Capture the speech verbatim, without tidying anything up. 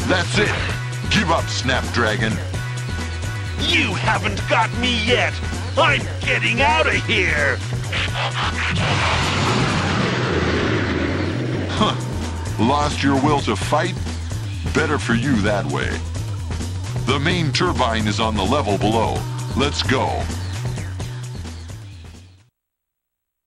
That's it. Give up, Snapdragon. You haven't got me yet. I'm getting out of here. Huh. Lost your will to fight? Better for you that way. The main turbine is on the level below. Let's go.